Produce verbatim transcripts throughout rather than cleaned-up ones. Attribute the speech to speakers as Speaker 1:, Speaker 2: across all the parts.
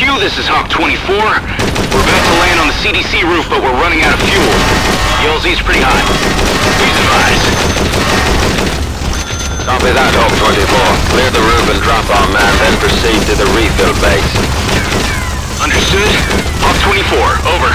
Speaker 1: Q, this is Hawk twenty-four. We're about to land on the C D C roof, but we're running out of fuel. The L Z's pretty hot. Please advise.
Speaker 2: Copy that, Hawk twenty-four. Clear the roof and drop our man, then proceed to the refill base.
Speaker 1: Understood. Hawk twenty-four, over.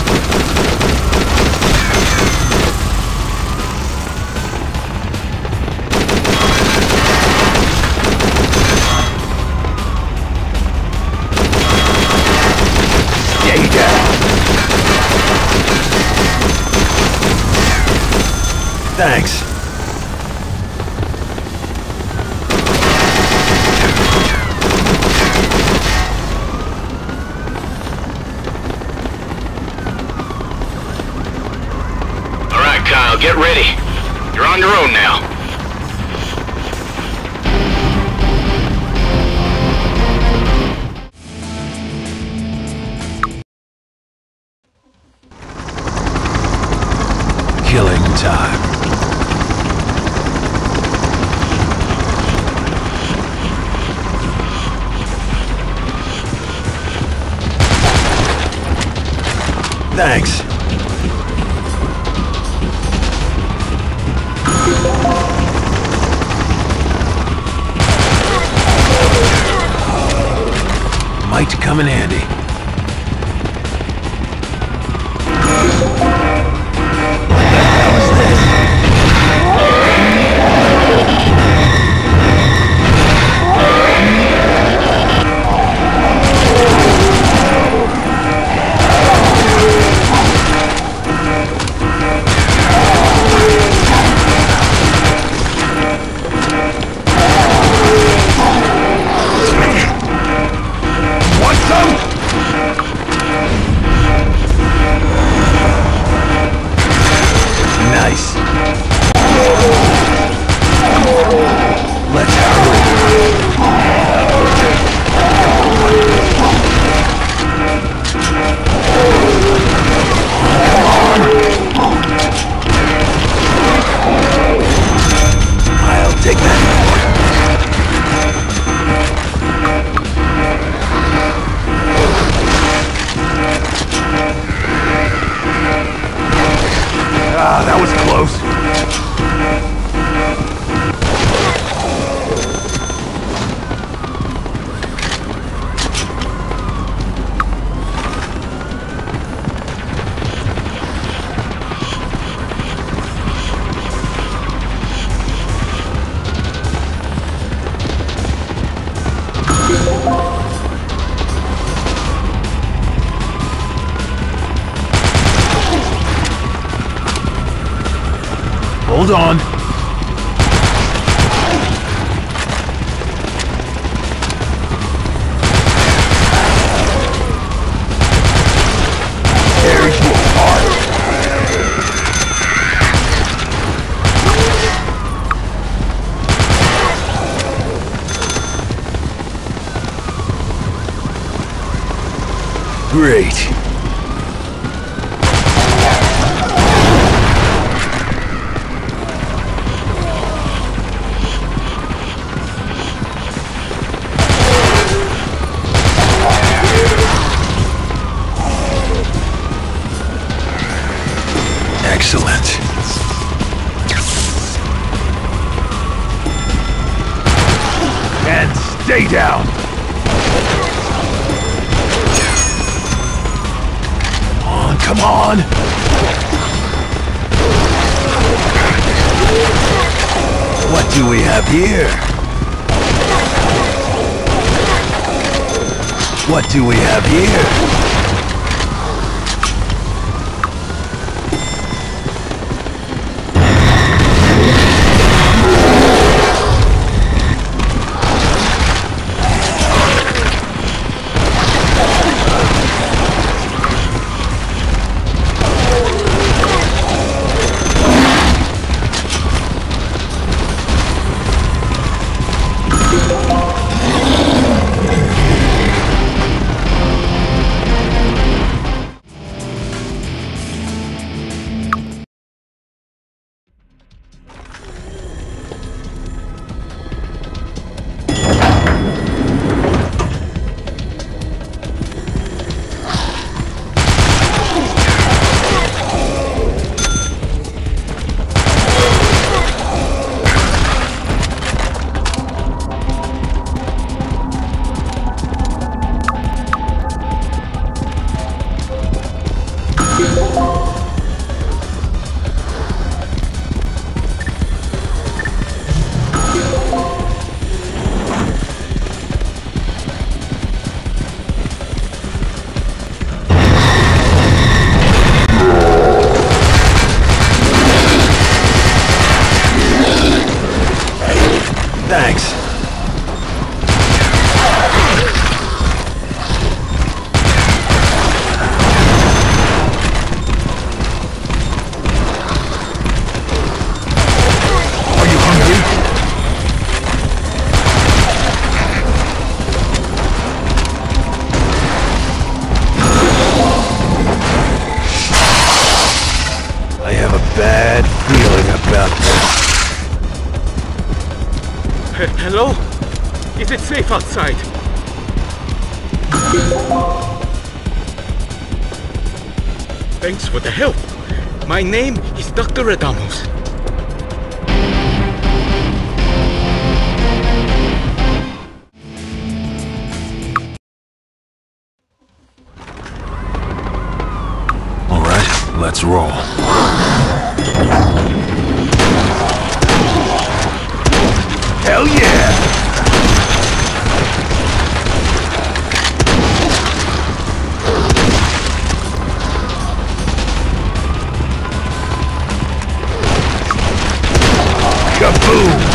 Speaker 3: Stay down. Thanks.
Speaker 1: Kyle, get ready. You're on your own now.
Speaker 3: Killing time. Thanks. Might come in handy. What the hell is this? Nice. Let's hurry. I'll take that. Ah, that was close. Hold on. There's your heart. Great. Excellent. And stay down. Come on, come on. What do we have here? What do we have here?
Speaker 4: Hello? Is it safe outside? Thanks for the help. My name is Doctor Adamos.
Speaker 3: All right, let's roll. Hell yeah! Kaboom!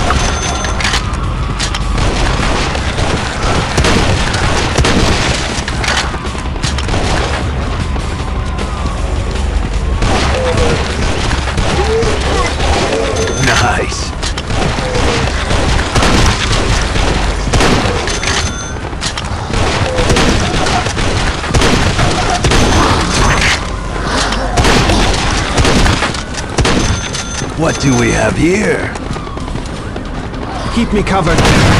Speaker 3: Nice. What do we have here?
Speaker 5: Keep me covered.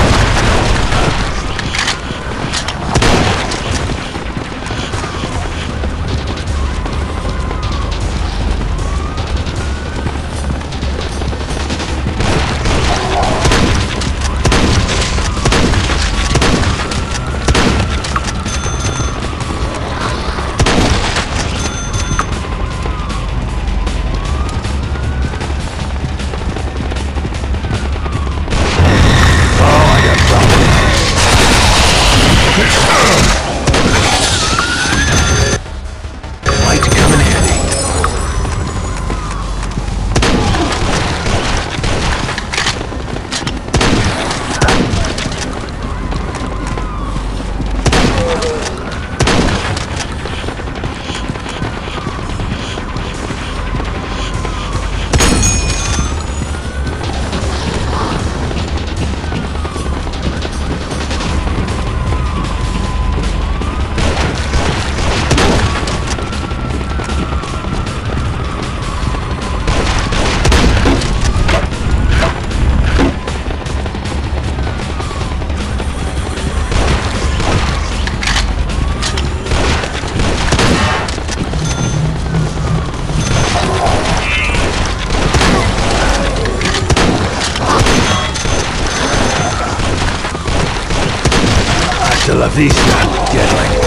Speaker 5: Hasta la vista, Deadling.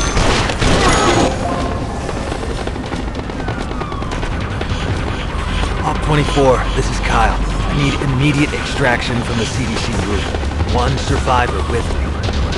Speaker 6: Op twenty-four, this is Kyle. I need immediate extraction from the C D C roof. One survivor with me.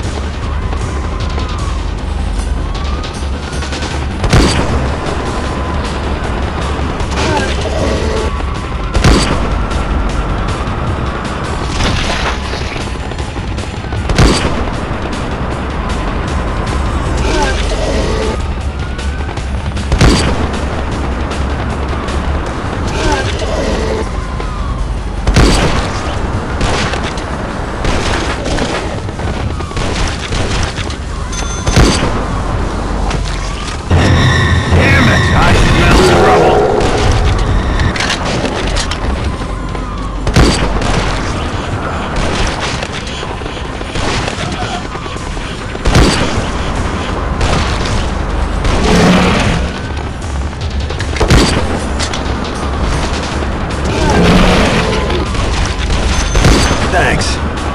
Speaker 3: Thanks.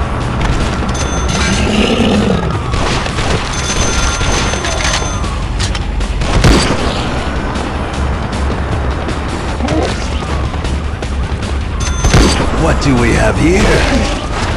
Speaker 3: What do we have here?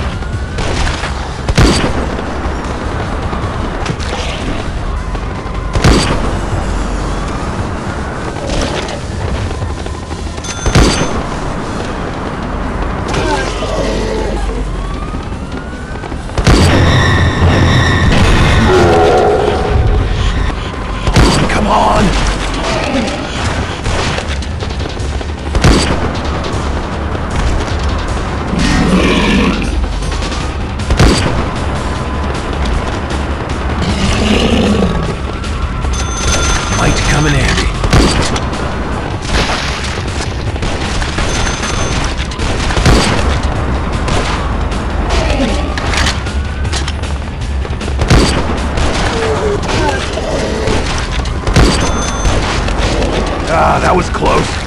Speaker 3: Come on! Ah, that was close.